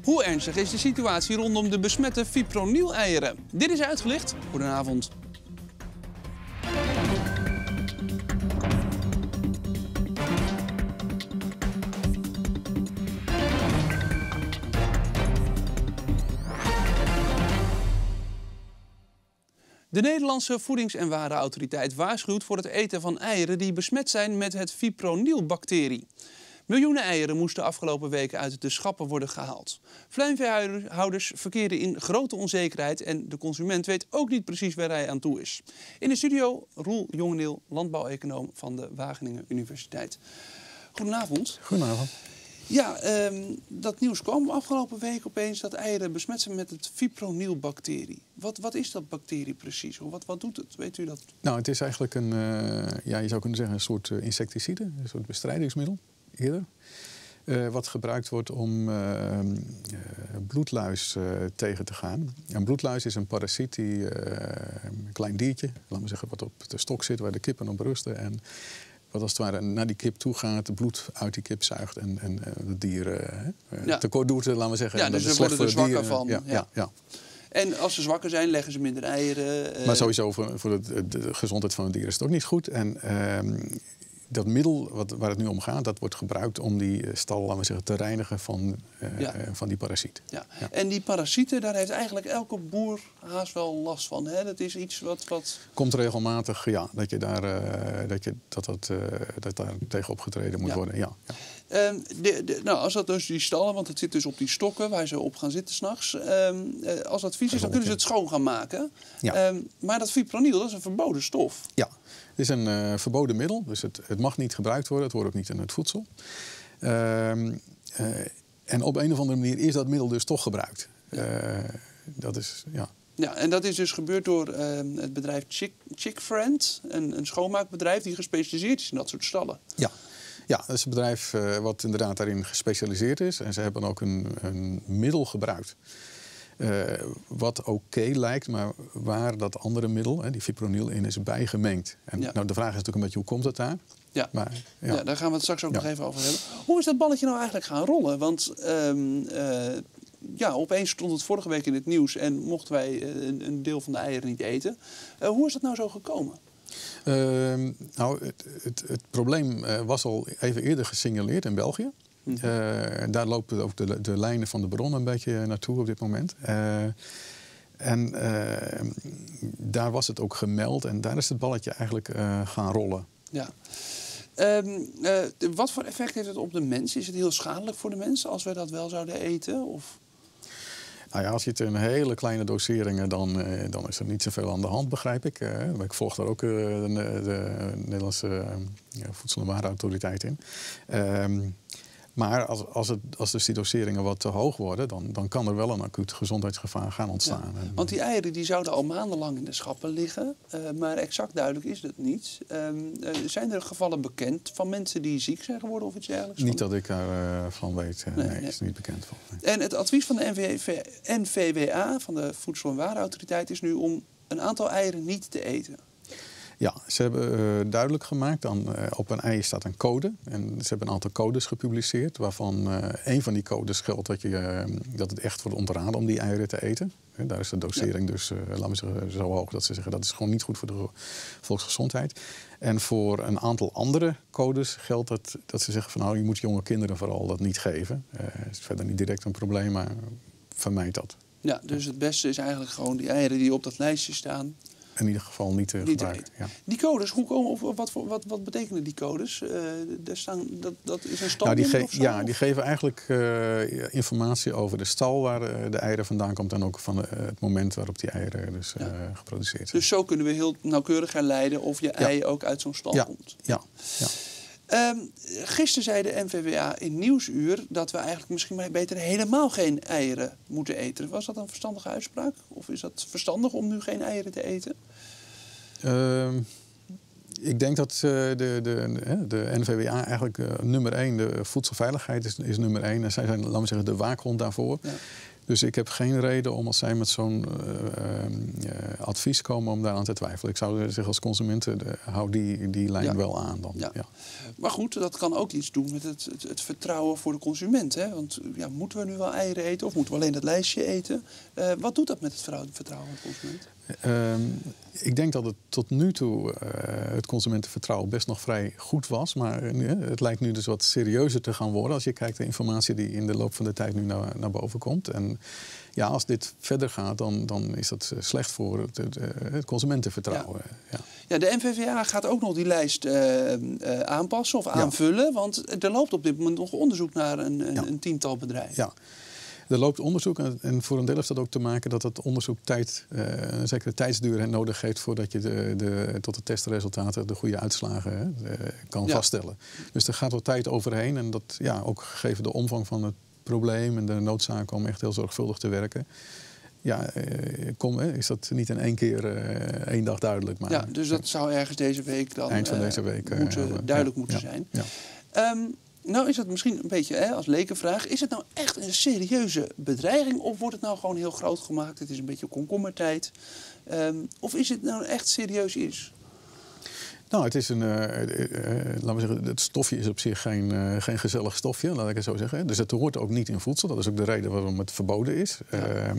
Hoe ernstig is de situatie rondom de besmette fipronil-eieren? Dit is uitgelicht. Goedenavond. De Nederlandse Voedings- en Warenautoriteit waarschuwt voor het eten van eieren die besmet zijn met het fipronil-bacterie. Miljoenen eieren moesten afgelopen weken uit de schappen worden gehaald. Pluimveehouders verkeren in grote onzekerheid en de consument weet ook niet precies waar hij aan toe is. In de studio Roel Jongeneel, landbouweconoom van de Wageningen Universiteit. Goedenavond. Goedenavond. Ja, dat nieuws kwam afgelopen week opeens dat eieren besmet zijn met het fipronil-bacterie. Wat is dat bacterie precies? Wat doet het? Weet u dat? Nou, het is eigenlijk een, je zou kunnen zeggen een soort insecticide, een soort bestrijdingsmiddel eerder. Wat gebruikt wordt om bloedluis tegen te gaan. Een bloedluis is een parasiet die een klein diertje, laten we zeggen, wat op de stok zit waar de kippen op rusten. En wat als het ware naar die kip toe gaat, het bloed uit die kip zuigt en het dier tekort doet, laten we zeggen. Ja, en dus dat ze worden er zwakker van. Ja. En als ze zwakker zijn, leggen ze minder eieren. Maar sowieso voor de gezondheid van het dier is het ook niet goed. En dat middel waar het nu om gaat, dat wordt gebruikt om die stal, laten we zeggen, te reinigen van die parasiet. Ja. Ja. En die parasieten, daar heeft eigenlijk elke boer haast wel last van. Hè? Dat is iets wat... Komt regelmatig, ja, dat daar tegen opgetreden moet worden. Ja. Nou, als dat dus die stallen, want het zit dus op die stokken waar ze op gaan zitten 's nachts. Als dat vies is, dan kunnen ze het schoon gaan maken. Ja. Maar dat fipronil, dat is een verboden stof. Ja, het is een verboden middel. Dus het mag niet gebruikt worden. Het hoort ook niet in het voedsel. En op een of andere manier is dat middel dus toch gebruikt. Dat is, ja. Ja, en dat is dus gebeurd door het bedrijf Chick-Friend, een schoonmaakbedrijf die gespecialiseerd is in dat soort stallen. Ja, dat is een bedrijf wat inderdaad daarin gespecialiseerd is. En ze hebben ook een middel gebruikt. Wat oké lijkt, maar waar dat andere middel, die fipronil, in is bijgemengd. En nou, de vraag is natuurlijk een beetje, hoe komt het daar? Ja. Ja, daar gaan we het straks ook nog even over hebben. Hoe is dat balletje nou eigenlijk gaan rollen? Want opeens stond het vorige week in het nieuws en mochten wij een deel van de eieren niet eten. Hoe is dat nou zo gekomen? Het probleem was al even eerder gesignaleerd in België. Daar lopen ook de lijnen van de bron een beetje naartoe op dit moment. Daar was het ook gemeld en daar is het balletje eigenlijk gaan rollen. Ja. Wat voor effect heeft het op de mens? Is het heel schadelijk voor de mens als we dat wel zouden eten? Of? Nou ja, als je het in hele kleine doseringen, dan is er niet zoveel aan de hand, begrijp ik. Ik volg daar ook de Nederlandse Voedsel- en Warenautoriteit in. Maar als dus die doseringen wat te hoog worden, dan kan er wel een acuut gezondheidsgevaar gaan ontstaan. Ja, want die eieren die zouden al maandenlang in de schappen liggen, maar exact duidelijk is dat niet. Zijn er gevallen bekend van mensen die ziek zijn geworden of iets dergelijks? Niet dat ik daarvan weet. Nee, is er niet bekend van. Nee. En het advies van de NVWA, van de Voedsel- en Warenautoriteit, is nu om een aantal eieren niet te eten. Ja, ze hebben duidelijk gemaakt, op een ei staat een code. En ze hebben een aantal codes gepubliceerd, waarvan één van die codes geldt dat het echt wordt ontraden om die eieren te eten. Daar is de dosering dus, laten we zeggen, zo hoog dat ze zeggen dat is gewoon niet goed voor de volksgezondheid. En voor een aantal andere codes geldt dat ze zeggen van nou, je moet jonge kinderen vooral dat niet geven. Het is verder niet direct een probleem, maar vermijd dat. Ja, dus het beste is eigenlijk gewoon die eieren die op dat lijstje staan. In ieder geval niet te gebruiken. Ja. Die codes, hoe komen, wat betekenen die codes? Dat is een stalnummer of zo? Ja, die geven eigenlijk informatie over de stal waar de eieren vandaan komt en ook van het moment waarop die eieren dus geproduceerd zijn. Dus zo kunnen we heel nauwkeurig herleiden of je ei ook uit zo'n stal komt. Ja. Gisteren zei de NVWA in Nieuwsuur dat we eigenlijk misschien maar beter helemaal geen eieren moeten eten. Was dat een verstandige uitspraak? Of is dat verstandig om nu geen eieren te eten? Ik denk dat de NVWA eigenlijk nummer 1, de voedselveiligheid is nummer 1. En zij zijn, laten we zeggen, de waakhond daarvoor. Ja. Dus ik heb geen reden om als zij met zo'n advies komen om daaraan te twijfelen. Ik zou zeggen als consumenten, hou die lijn wel aan dan. Ja. Ja. Maar goed, dat kan ook iets doen met het vertrouwen voor de consument. Hè? Want moeten we nu wel eieren eten of moeten we alleen dat lijstje eten? Wat doet dat met het vertrouwen van de consument? Ik denk dat het tot nu toe het consumentenvertrouwen best nog vrij goed was. Maar het lijkt nu dus wat serieuzer te gaan worden als je kijkt naar de informatie die in de loop van de tijd nu naar boven komt. En ja, als dit verder gaat, dan is dat slecht voor het consumentenvertrouwen. Ja. Ja, de NVVA gaat ook nog die lijst aanpassen of aanvullen. Ja. Want er loopt op dit moment nog onderzoek naar een tiental bedrijven. Ja. Er loopt onderzoek en voor een deel heeft dat ook te maken dat het onderzoek een zekere tijdsduur nodig heeft voordat je tot de testresultaten de goede uitslagen kan vaststellen. Dus er gaat wat tijd overheen en dat ook gegeven de omvang van het probleem en de noodzaak om echt heel zorgvuldig te werken. Ja, is dat niet in één keer één dag duidelijk. Maar, dus dat zou ergens deze week dan eind van deze week duidelijk moeten zijn. Ja. Nou is het misschien een beetje als lekenvraag. Is het nou echt een serieuze bedreiging of wordt het nou gewoon heel groot gemaakt? Het is een beetje komkommertijd. Of is het nou echt serieus iets? Nou, het is laten we zeggen, het stofje is op zich geen gezellig stofje, laat ik het zo zeggen. Dus het hoort ook niet in voedsel. Dat is ook de reden waarom het verboden is. Ja.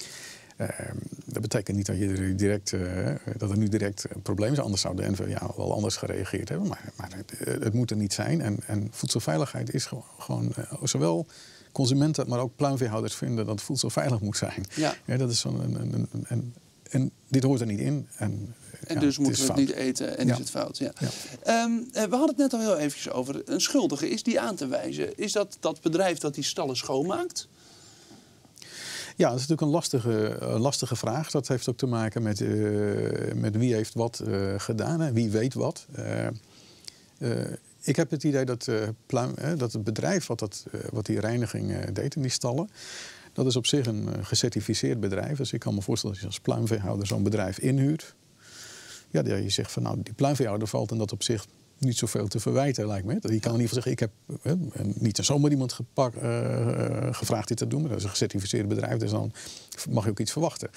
Dat betekent niet dat dat er nu direct een probleem is. Anders zou de NVVA wel anders gereageerd hebben. Maar het moet er niet zijn. En voedselveiligheid is gewoon zowel consumenten, maar ook pluimveehouders vinden dat voedsel veilig moet zijn. Ja. Dat is en dit hoort er niet in. En dus moeten we het niet eten en is het fout. Ja. Ja. We hadden het net al heel eventjes over. Een schuldige, is die aan te wijzen? Is dat bedrijf dat die stallen schoonmaakt? Ja, dat is natuurlijk een lastige vraag. Dat heeft ook te maken met wie heeft wat gedaan. Hè? Wie weet wat. Ik heb het idee dat het bedrijf wat die reiniging deed in die stallen, dat is op zich een gecertificeerd bedrijf. Dus ik kan me voorstellen dat je als pluimveehouder zo'n bedrijf inhuurt. Ja, je zegt van die pluimveehouder valt en dat op zich niet zoveel te verwijten, lijkt me. Je kan in ieder geval zeggen, ik heb niet zomaar iemand gevraagd dit te doen. Maar dat is een gecertificeerd bedrijf, dus dan mag je ook iets verwachten.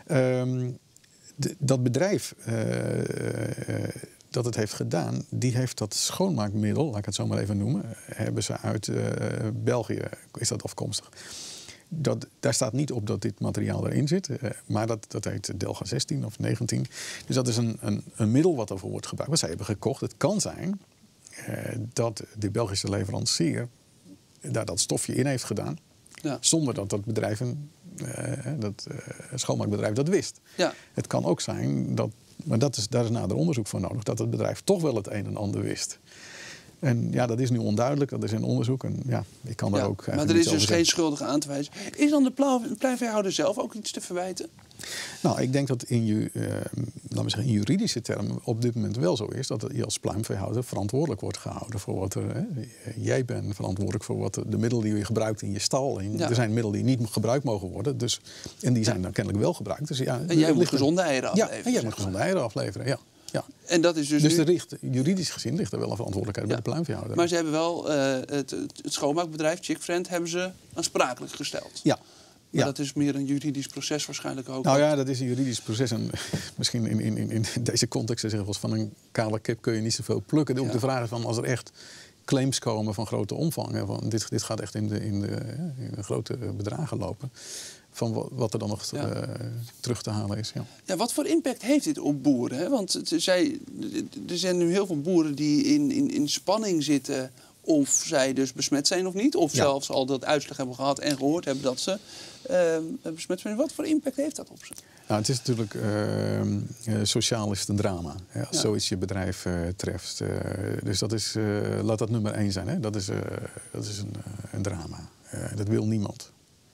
Dat bedrijf dat het heeft gedaan, die heeft dat schoonmaakmiddel, laat ik het zo maar even noemen, hebben ze uit België, is dat afkomstig. Daar staat niet op dat dit materiaal erin zit, maar dat heet Delga 16 of 19. Dus dat is een middel wat ervoor wordt gebruikt, wat zij hebben gekocht. Het kan zijn dat de Belgische leverancier daar dat stofje in heeft gedaan, zonder dat dat bedrijf, dat schoonmaakbedrijf, dat wist. Ja. Het kan ook zijn, maar daar is nader onderzoek voor nodig, dat het bedrijf toch wel het een en ander wist. En dat is nu onduidelijk, dat is in onderzoek. En ik kan daar ook maar er is dus geen schuldige aan te wijzen. Is dan de pluimveehouder zelf ook iets te verwijten? Nou, ik denk dat in juridische termen op dit moment wel zo is, dat je als pluimveehouder verantwoordelijk wordt gehouden voor wat er. Jij bent verantwoordelijk voor wat de middelen die je gebruikt in je stal. Er zijn middelen die niet gebruikt mogen worden. En die zijn dan kennelijk wel gebruikt. Dus en jij moet gezonde eieren afleveren. Ja, en jij moet gezonde eieren afleveren, ja. Ja. En dat is dus juridisch gezien ligt er wel een verantwoordelijkheid bij de pluimveehouder. Maar ze hebben wel het schoonmaakbedrijf Chickfriend hebben ze aansprakelijk gesteld. Ja. Maar dat is meer een juridisch proces waarschijnlijk ook. Nou ja, dat is een juridisch proces. En misschien in deze context zeggen we van een kale kip kun je niet zoveel plukken. Om te vragen van als er echt claims komen van grote omvang. Hè, van dit gaat echt in de grote bedragen lopen. Van wat er dan nog terug te halen is. Ja. Ja, wat voor impact heeft dit op boeren? Hè? Want er zijn nu heel veel boeren die in spanning zitten of zij dus besmet zijn of niet. Of zelfs al dat uitslag hebben gehad en gehoord hebben dat ze besmet zijn. Wat voor impact heeft dat op ze? Nou, het is natuurlijk sociaal is het een drama. Hè, als zoiets je bedrijf treft. Dus dat is, laat dat nummer 1 zijn. Hè? Dat is een drama. Dat wil niemand.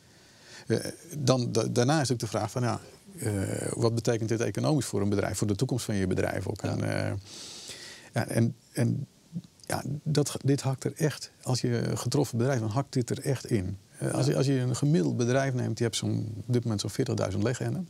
Daarna is ook de vraag van wat betekent dit economisch voor een bedrijf, voor de toekomst van je bedrijf ook. Dit hakt er echt, als je een getroffen bedrijf, dan hakt dit er echt in. Als je een gemiddeld bedrijf neemt, die hebt op dit moment zo'n 40.000 leghennen.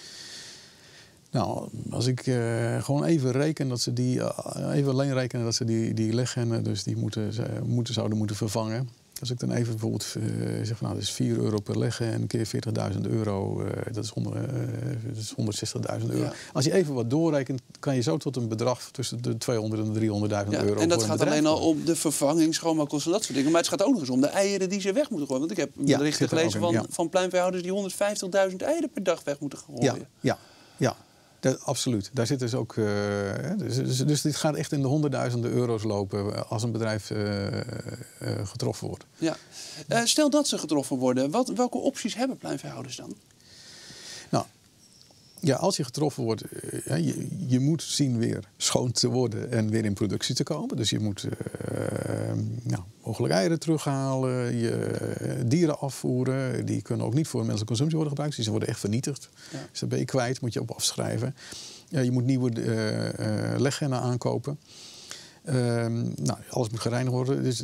Nou, als ik gewoon even reken dat ze die leghennen, dus die zouden moeten vervangen. Als ik dan even bijvoorbeeld zeg van, nou, dat is €4 per leggen en een keer €40.000, dat is 160.000 euro. Ja. Als je even wat doorrekent, kan je zo tot een bedrag tussen de 200 en 300.000 euro. En dat voor gaat een alleen al komen. om de vervanging, schoonmaakkosten en dat soort dingen. Maar het gaat ook nog eens om de eieren die ze weg moeten gooien. Want ik heb berichten gelezen van pluimveehouders die 150.000 eieren per dag weg moeten gooien. Ja. Absoluut. Daar zit dus ook. Dus dit gaat echt in de honderdduizenden euro's lopen als een bedrijf getroffen wordt. Ja. Stel dat ze getroffen worden, welke opties hebben pluimveehouders dan? Nou, ja, als je getroffen wordt, je moet zien weer schoon te worden en weer in productie te komen. Dus je moet mogelijk eieren terughalen, je dieren afvoeren. Die kunnen ook niet voor menselijke consumptie worden gebruikt. Dus die worden echt vernietigd. Ja. Dus dat ben je kwijt, moet je op afschrijven. Je moet nieuwe leghennen aankopen. Alles moet gereinigd worden. Dus,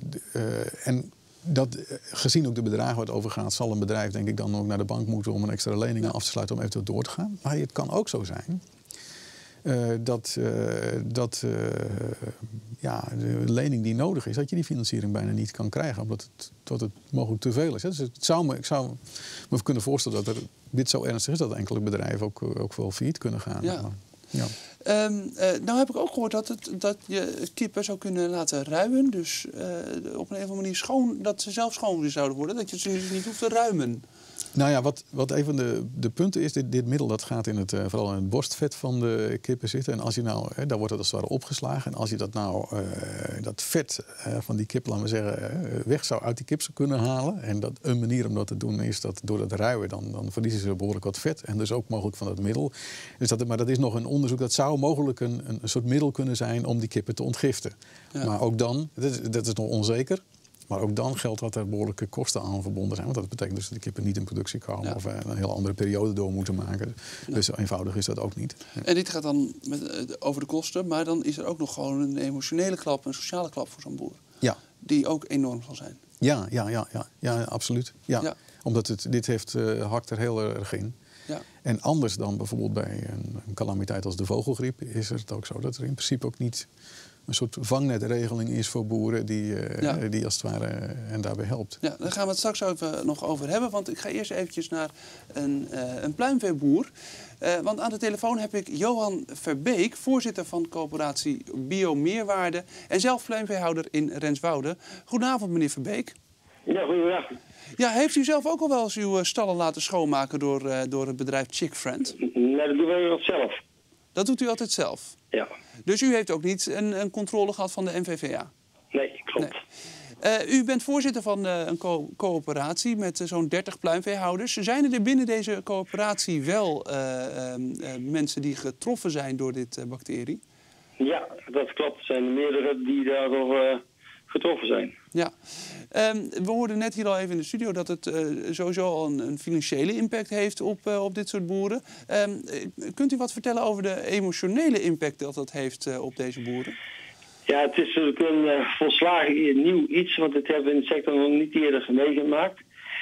gezien ook de bedragen waar het over gaat, zal een bedrijf denk ik dan ook naar de bank moeten om een extra lening af te sluiten om eventueel door te gaan. Maar het kan ook zo zijn dat de lening die nodig is, dat je die financiering bijna niet kan krijgen, omdat het mogelijk te veel is. Dus ik zou me kunnen voorstellen dat dit zo ernstig is dat enkele bedrijven ook wel failliet kunnen gaan. Ja. Ja. Nou heb ik ook gehoord dat je kippen zou kunnen laten ruimen. Dus op een of andere manier dat ze zelf schoon zouden worden. Dat je ze dus niet hoeft te ruimen. Nou ja, wat een van de punten is, dit middel dat gaat vooral in het borstvet van de kippen zitten. En als je daar wordt het als het ware opgeslagen. En als je dat vet van die kip, laten we zeggen, uit die kip zou kunnen halen. En een manier om dat te doen is dat door dat ruien, dan verliezen ze behoorlijk wat vet. En dus ook mogelijk van dat middel. Maar dat is nog een onderzoek, dat zou mogelijk een soort middel kunnen zijn om die kippen te ontgiften. Ja. Maar ook dan, dat is nog onzeker. Maar ook dan geldt dat er behoorlijke kosten aan verbonden zijn. Want dat betekent dus dat de kippen niet in productie komen of een heel andere periode door moeten maken. Ja. Dus zo eenvoudig is dat ook niet. Ja. En dit gaat dan over de kosten, maar dan is er ook nog gewoon een emotionele klap, een sociale klap voor zo'n boer. Ja. Die ook enorm zal zijn. Ja, absoluut. Ja. Omdat dit hakt er heel erg in. Ja. En anders dan bijvoorbeeld bij een calamiteit als de vogelgriep is het ook zo dat er in principe ook niet een soort vangnetregeling is voor boeren die als het ware en daarbij helpt. Ja, daar gaan we het straks even nog over hebben. Want ik ga eerst eventjes naar een pluimveeboer. Want aan de telefoon heb ik Johan Verbeek, voorzitter van coöperatie Biomeerwaarde en zelf pluimveehouder in Renswoude. Goedenavond, meneer Verbeek. Ja, goedendag. Ja, heeft u zelf ook al wel eens uw stallen laten schoonmaken door het bedrijf Chickfriend? Nee, dat doen we zelf. Dat doet u altijd zelf? Ja. Dus u heeft ook niet een controle gehad van de NVVA? Nee, klopt. Nee. U bent voorzitter van een coöperatie met zo'n 30 pluimveehouders. Zijn er binnen deze coöperatie wel mensen die getroffen zijn door dit bacterie? Ja, dat klopt. Er zijn meerdere die daardoor getroffen zijn. Ja. We hoorden net hier al even in de studio dat het sowieso al een financiële impact heeft op dit soort boeren. Kunt u wat vertellen over de emotionele impact dat heeft op deze boeren? Ja, het is natuurlijk een volslagen nieuw iets, want dit hebben we in de sector nog niet eerder meegemaakt.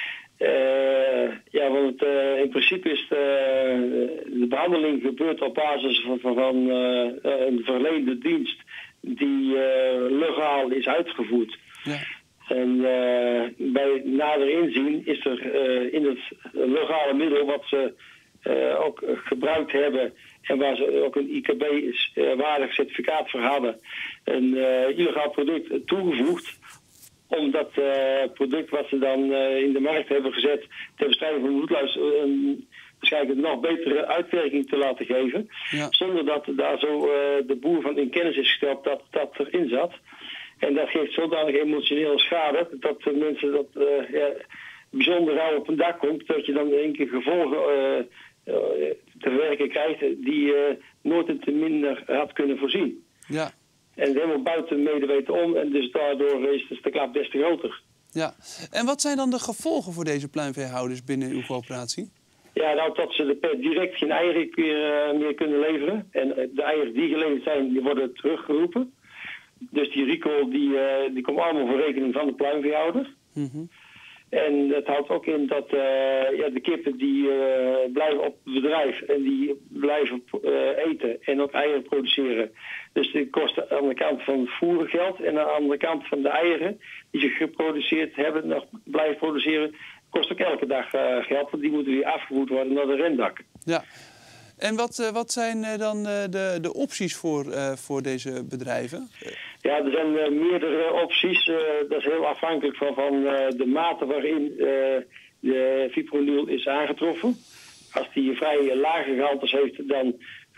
Want in principe is de behandeling gebeurt op basis van een verleende dienst die legaal is uitgevoerd. Ja. En bij nader inzien is er in het legale middel wat ze ook gebruikt hebben en waar ze ook een IKB-waardig certificaat voor hadden, een illegaal product toegevoegd om dat product wat ze dan in de markt hebben gezet ter bestrijding van bloedluis waarschijnlijk een nog betere uitwerking te laten geven. Ja. Zonder dat daar zo de boer van in kennis is gesteld dat erin zat. En dat geeft zodanig emotionele schade dat de mensen dat bijzonder rauw op een dak komt, dat je dan in één keer gevolgen te werken krijgt die nooit en te minder had kunnen voorzien. Ja. En helemaal buiten medeweten om en dus daardoor is de klap des te groter. Ja. En wat zijn dan de gevolgen voor deze pluimveehouders binnen uw coöperatie? Ja, nou dat ze per direct geen eieren meer kunnen leveren. En de eieren die geleverd zijn, die worden teruggeroepen. Dus die recall die komt allemaal voor rekening van de pluimveehouder. Mm-hmm. En het houdt ook in dat de kippen die blijven op het bedrijf en die blijven eten en ook eieren produceren. Dus die kosten aan de kant van het voeren geld en aan de andere kant van de eieren die ze geproduceerd hebben, nog blijven produceren, kost ook elke dag geld, want die moeten weer afgevoerd worden naar de rendak. Ja. En wat zijn dan de opties voor deze bedrijven? Ja, er zijn meerdere opties. Dat is heel afhankelijk van de mate waarin de fipronil is aangetroffen. Als die vrij lage gehaltes heeft, dan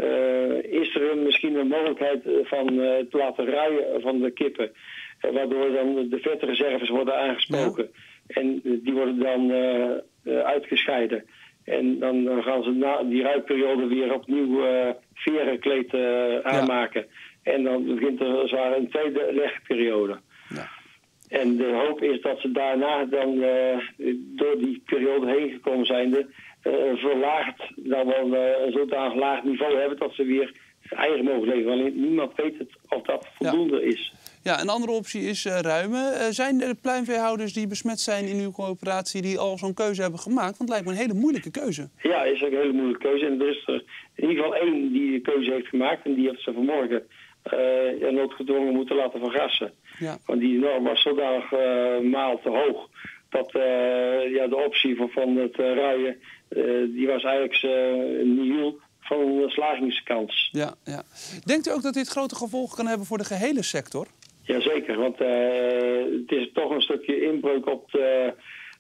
is er misschien een mogelijkheid van te laten ruien van de kippen. Waardoor dan de vetreserves worden aangesproken. Ja. En die worden dan uitgescheiden. En dan gaan ze na die ruikperiode weer opnieuw verenkleed aanmaken. Ja. En dan begint er zwaar een tweede legperiode. Ja. En de hoop is dat ze daarna dan door die periode heen gekomen zijnde verlaagd dan wel een zodanig laag niveau hebben dat ze weer eieren mogen leveren. Alleen niemand weet het of dat voldoende is. Ja, een andere optie is ruimen. Zijn er pluimveehouders die besmet zijn in uw coöperatie die al zo'n keuze hebben gemaakt? Want het lijkt me een hele moeilijke keuze. Ja, is ook een hele moeilijke keuze. En er is er in ieder geval één die de keuze heeft gemaakt. En die heeft ze vanmorgen noodgedwongen moeten laten vergassen. Ja. Want die norm was zodanig maal te hoog. Dat de optie van het ruien, die was eigenlijk nihil van een slagingskans. Ja. Denkt u ook dat dit grote gevolgen kan hebben voor de gehele sector? Jazeker, want het is toch een stukje inbreuk op de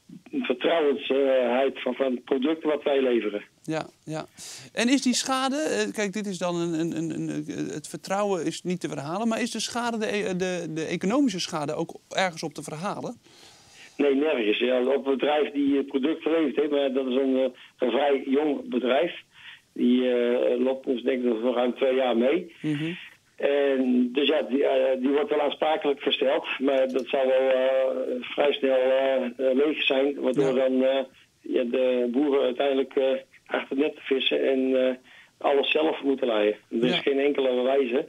vertrouwensheid van het product wat wij leveren. Ja. En is die schade, kijk, dit is dan het vertrouwen is niet te verhalen, maar is de schade, de economische schade ook ergens op te verhalen? Nee, nergens. Ja, op het bedrijf die het product geleverd heeft, maar dat is een vrij jong bedrijf. Die loopt ons denk ik nog ruim 2 jaar mee. Mm-hmm. En dus ja, die wordt wel aansprakelijk gesteld. Maar dat zal wel vrij snel leeg zijn. Waardoor dan de boeren uiteindelijk achter net vissen en alles zelf moeten leiden. Er is geen enkele wijze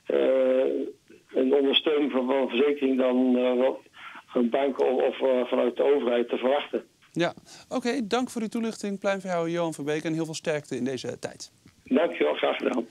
een ondersteuning van een verzekering dan een bank of vanuit de overheid te verwachten. Ja, oké. Dank voor uw toelichting, pluimveehouder Johan Verbeek, en heel veel sterkte in deze tijd. Dankjewel, graag gedaan.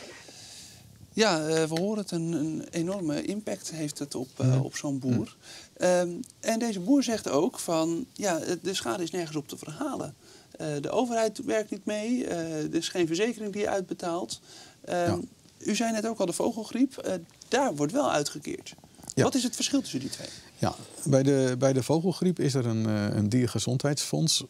Ja, we horen het, een enorme impact heeft het op zo'n boer. En deze boer zegt ook van, ja, de schade is nergens op te verhalen. De overheid werkt niet mee, er is geen verzekering die je uitbetaalt. U zei net ook al, de vogelgriep, daar wordt wel uitgekeerd. Ja. Wat is het verschil tussen die twee? Ja, bij de vogelgriep is er een diergezondheidsfonds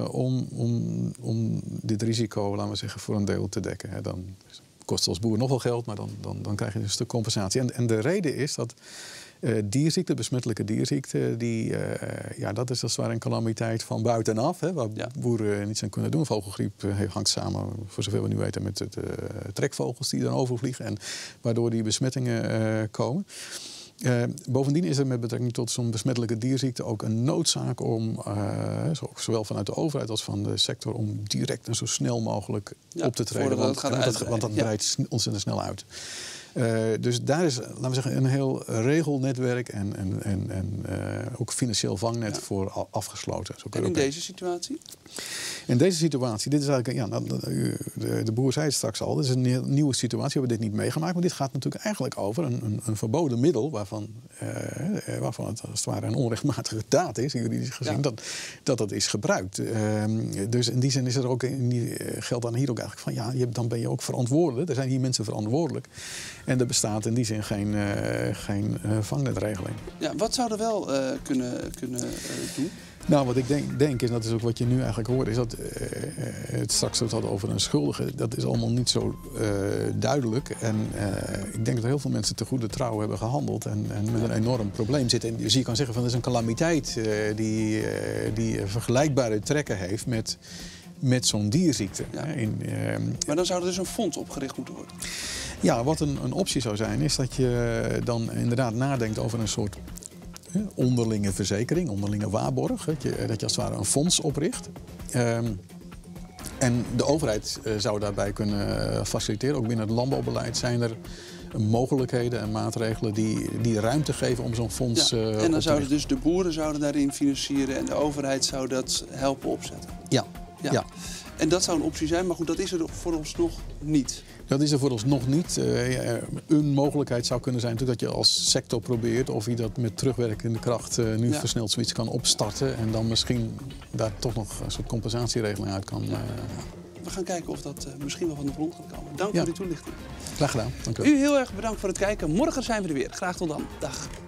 om dit risico, laten we zeggen, voor een deel te dekken. Hè. Dan kost het als boer nog wel geld, maar dan krijg je een stuk compensatie. En de reden is dat dierziekte, besmettelijke dierziekte, dat is als het ware een calamiteit van buitenaf, hè, waar boeren niets aan kunnen doen. Vogelgriep hangt samen, voor zover we nu weten, met de trekvogels die dan overvliegen en waardoor die besmettingen komen. Bovendien is er met betrekking tot zo'n besmettelijke dierziekte ook een noodzaak om, zowel vanuit de overheid als van de sector, om direct en zo snel mogelijk op te treden. Want dat breidt ontzettend snel uit. Dus daar is, laten we zeggen, een heel regelnetwerk en ook financieel vangnet voor afgesloten. En in deze situatie? In deze situatie, dit is eigenlijk, de boer zei het straks al, dit is een nieuwe situatie, we hebben dit niet meegemaakt, maar dit gaat natuurlijk eigenlijk over een verboden middel waarvan het als het ware een onrechtmatige daad is, juridisch gezien, dat is gebruikt. Dus in die zin is er ook, geldt dan hier ook eigenlijk van, dan ben je ook verantwoordelijk, er zijn hier mensen verantwoordelijk. En er bestaat in die zin geen vangnetregeling. Ja, wat zou er wel kunnen doen? Nou, wat ik denk, en dat is ook wat je nu eigenlijk hoort, is dat het straks hadden over een schuldige. Dat is allemaal niet zo duidelijk. En ik denk dat heel veel mensen te goede trouw hebben gehandeld en met een enorm probleem zitten. En dus je kan zeggen van, dat is een calamiteit die vergelijkbare trekken heeft met zo'n dierziekte. Ja. Maar dan zou er dus een fonds opgericht moeten worden? Ja, wat een optie zou zijn, is dat je dan inderdaad nadenkt over een soort onderlinge verzekering, onderlinge waarborg. Dat je als het ware een fonds opricht. En de overheid zou daarbij kunnen faciliteren. Ook binnen het landbouwbeleid zijn er mogelijkheden en maatregelen die ruimte geven om zo'n fonds en dan zouden dus de boeren daarin financieren en de overheid zou dat helpen opzetten. Ja. En dat zou een optie zijn, maar goed, dat is er vooralsnog niet. Dat is er vooralsnog niet. Een mogelijkheid zou kunnen zijn natuurlijk dat je als sector probeert of je dat met terugwerkende kracht nu versneld zoiets kan opstarten en dan misschien daar toch nog een soort compensatieregeling uit kan. We gaan kijken of dat misschien wel van de grond kan komen. Dank voor die toelichting. Graag gedaan. Dank u wel. U heel erg bedankt voor het kijken. Morgen zijn we er weer. Graag tot dan. Dag.